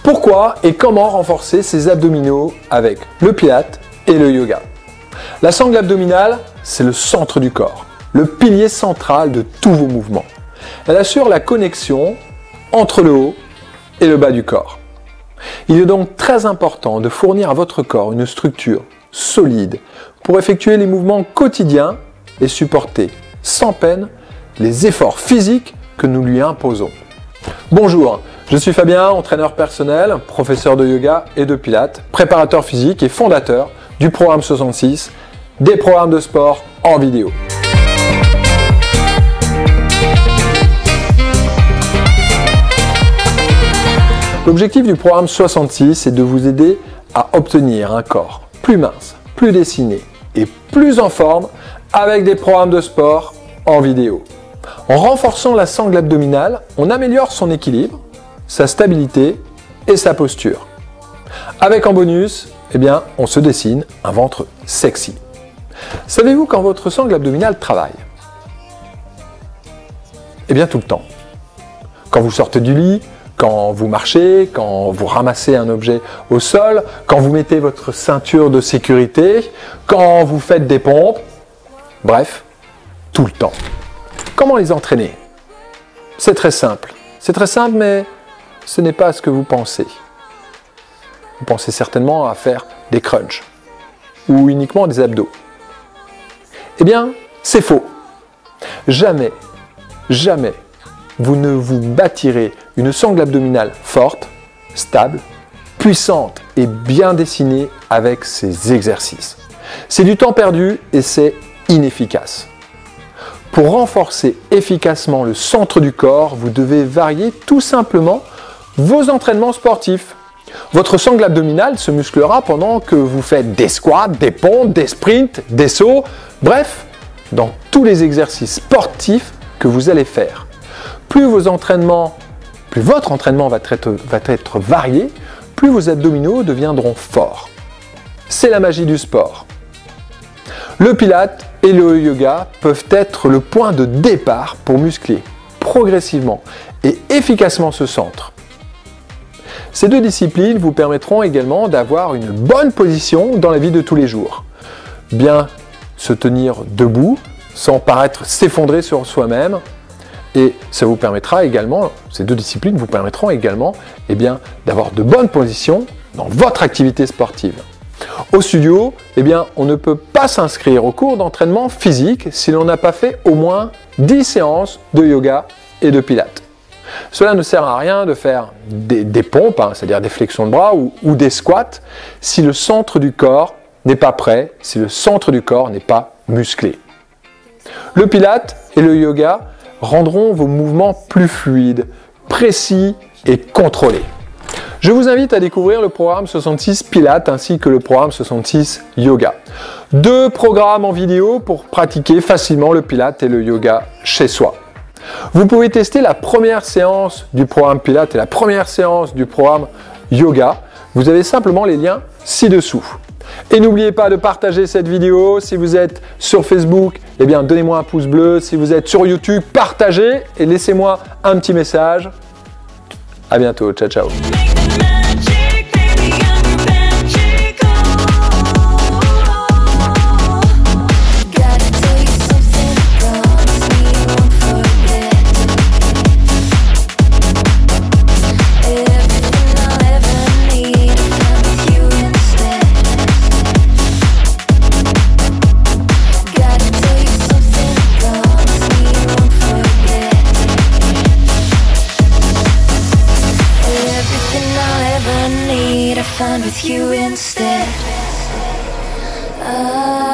Pourquoi et comment renforcer ses abdominaux avec le Pilates et le yoga? La sangle abdominale, c'est le centre du corps, le pilier central de tous vos mouvements. Elle assure la connexion entre le haut et le bas du corps. Il est donc très important de fournir à votre corps une structure solide pour effectuer les mouvements quotidiens et supporter sans peine les efforts physiques que nous lui imposons. Bonjour, je suis Fabien, entraîneur personnel, professeur de yoga et de pilates, préparateur physique et fondateur du programme 66, des programmes de sport en vidéo. L'objectif du programme 66 est de vous aider à obtenir un corps plus mince, plus dessiné et plus en forme avec des programmes de sport en vidéo. En renforçant la sangle abdominale, on améliore son équilibre, sa stabilité et sa posture. Avec en bonus, on se dessine un ventre sexy. Savez-vous quand votre sangle abdominale travaille? Tout le temps. Quand vous sortez du lit, quand vous marchez, quand vous ramassez un objet au sol, quand vous mettez votre ceinture de sécurité, quand vous faites des pompes, bref, tout le temps. Comment les entraîner? C'est très simple. C'est très simple, mais ce n'est pas ce que vous pensez. Vous pensez certainement à faire des crunchs ou uniquement des abdos. C'est faux. Jamais, jamais vous ne vous bâtirez une sangle abdominale forte, stable, puissante et bien dessinée avec ces exercices. C'est du temps perdu et c'est inefficace. Pour renforcer efficacement le centre du corps, vous devez varier tout simplement vos entraînements sportifs. Votre sangle abdominale se musclera pendant que vous faites des squats, des pompes, des sprints, des sauts, bref, dans tous les exercices sportifs que vous allez faire. Plus votre entraînement va être varié, plus vos abdominaux deviendront forts. C'est la magie du sport. Le Pilates et le yoga peuvent être le point de départ pour muscler progressivement et efficacement ce centre. Ces deux disciplines vous permettront également d'avoir une bonne position dans la vie de tous les jours. Bien se tenir debout sans paraître s'effondrer sur soi-même. Et ça vous permettra également, ces deux disciplines vous permettront également d'avoir de bonnes positions dans votre activité sportive. Au studio, on ne peut pas s'inscrire au cours d'entraînement physique si l'on n'a pas fait au moins 10 séances de yoga et de pilates. Cela ne sert à rien de faire des pompes, c'est-à-dire des flexions de bras ou des squats, si le centre du corps n'est pas prêt, si le centre du corps n'est pas musclé. Le pilates et le yoga rendront vos mouvements plus fluides, précis et contrôlés. Je vous invite à découvrir le programme 66 Pilates ainsi que le programme 66 Yoga. Deux programmes en vidéo pour pratiquer facilement le Pilates et le yoga chez soi. Vous pouvez tester la première séance du programme Pilates et la première séance du programme Yoga. Vous avez simplement les liens ci-dessous. Et n'oubliez pas de partager cette vidéo. Si vous êtes sur Facebook, donnez-moi un pouce bleu. Si vous êtes sur YouTube, partagez et laissez-moi un petit message. À bientôt. Ciao, ciao. With you instead.